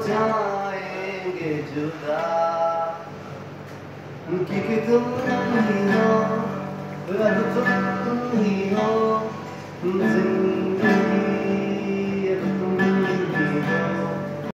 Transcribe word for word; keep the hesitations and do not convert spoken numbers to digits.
जाएंगे जुदा, क्योंकि तुम ही हो, अब तुम ही हो जिंदगी।